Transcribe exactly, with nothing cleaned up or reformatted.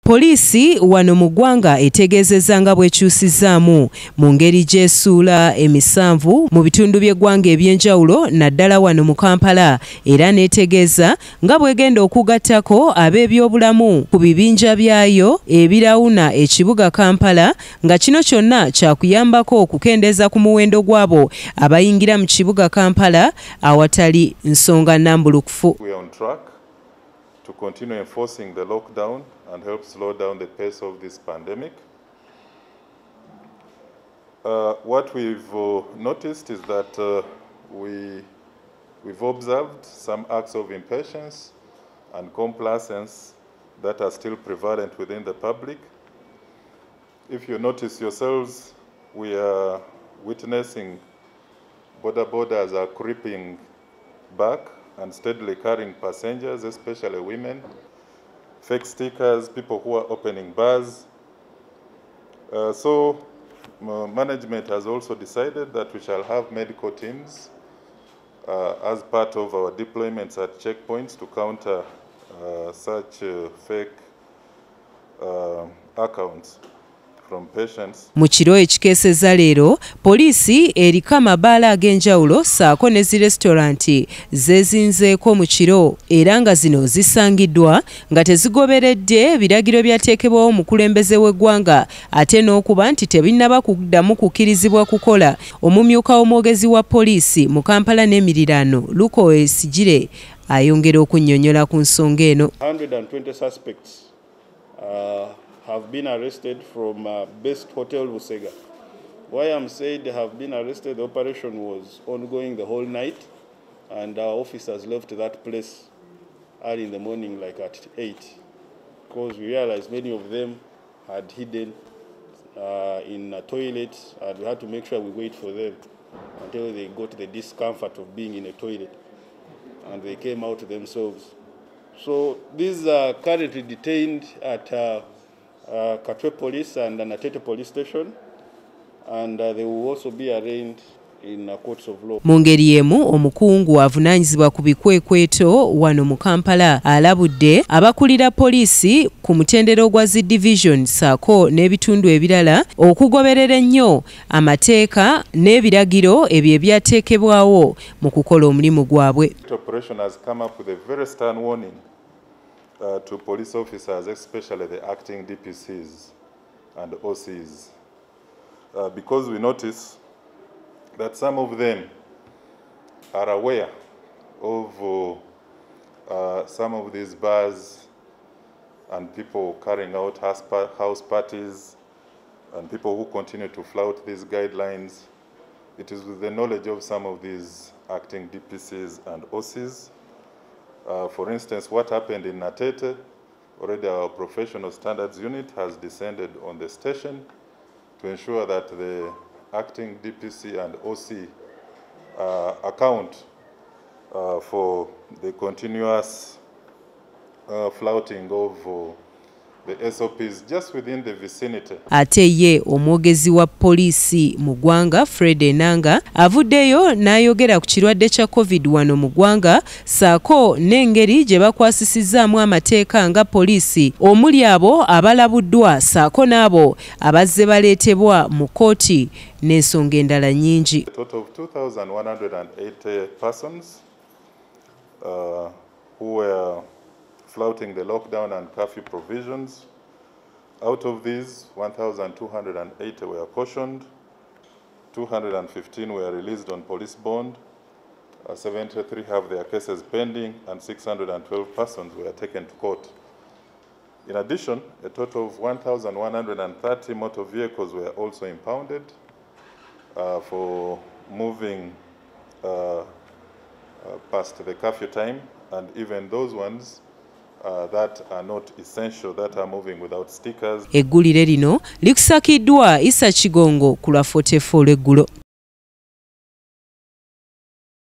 Poliisi wano mu ggwanga etegeezezza nga bw'ekyusizaamu mu ngeri gy'essuula emisanvu mu bitundu by'eggwanga eby'enjawulo naddala wano mu Kampala, era n'etegeeza nga bw'egenda okugattako ab'ebyobulamu ku bibinja byayo ebirawuna ekibuga Kampala, nga kino kyonna kyakuyambako okukendeeza ku muwendo gw'abo abayingira mu kibuga Kampala awatali nsonga nnambulukufu. To continue enforcing the lockdown and help slow down the pace of this pandemic. Uh, what we've uh, noticed is that uh, we, we've observed some acts of impatience and complacence that are still prevalent within the public. If you notice yourselves, we are witnessing border borders are creeping back and steadily carrying passengers, especially women, fake stickers, people who are opening bars. Uh, so uh, management has also decided that we shall have medical teams uh, as part of our deployments at checkpoints to counter uh, such uh, fake uh, accounts. Mu kiro ekikeesezza leero, poliisi eriko amabaala ag'enjawulo ssaako ne zi restauranti zeezinzeeko mu kiro, era nga zino zisangiddwa nga tezigoberedde biragiro byateekebwawo omukulembeze w'eggwanga ate n'okuba nti tebinnaba kuddamu kukkirizibwa kukola. Omumyuka w'omwogezi wa poliisi mu Kampala n'emiriraano, Luko Esigire, ayongera okunnyonnyola ku nsonga eno. one hundred twenty suspects uh, have been arrested from uh, Best Hotel Busega. Why I'm saying they have been arrested, the operation was ongoing the whole night, and our officers left that place early in the morning, like at eight, because we realized many of them had hidden uh, in a toilet, and we had to make sure we wait for them until they got the discomfort of being in a toilet, and they came out themselves. So these are currently detained at uh, Uh, Katwe Police and Natete Police Station, and uh, they will also be arraigned in uh, courts of law. Mu ngeri y'emu, omukungu avunaanyizibwa ku bikwekweto wano mu Kampala alabudde abakulira poliisi ku mutendera ogwa zi division ssaako n'ebitundu ebirala okugoberera ennyo amateeka n'ebiragiro ebyo ebyateekebwawo mu kukola omulimu gwabwe. Operation has come up with a very stern warning Uh, to police officers, especially the acting D P Cs and O Cs, uh, because we notice that some of them are aware of uh, uh, some of these bars and people carrying out house parties and people who continue to flout these guidelines. It is with the knowledge of some of these acting D P Cs and O Cs. Uh, for instance, what happened in Natete, already our professional standards unit has descended on the station to ensure that the acting D P C and O C uh, account uh, for the continuous uh, flouting of uh, the S O Ps just within the vicinity. Ate ye omwogezi wa poliisi mu ggwanga Fred Enanga avuddeyo n'ayogera ku kirwadde kya COVID wano mu ggwanga ssaako n'engeri gye bakwasisizaamu amateeka nga poliisi, omuli abo abalabuddwa ssaako n'abo abazze baleetebwa mu kkooti n'ensonga endala nnyingi. A total of two thousand one hundred eighty persons uh, who were flouting the lockdown and curfew provisions. Out of these, one thousand two hundred eighty were cautioned, two hundred fifteen were released on police bond, uh, seventy-three have their cases pending, and six hundred twelve persons were taken to court. In addition, a total of one thousand one hundred thirty motor vehicles were also impounded uh, for moving uh, uh, past the curfew time, and even those ones Uh, that are not essential, that are moving without stickers. Eggulire lino likusakiddwa Issa Kigongo ku lwa forty-four eggulo.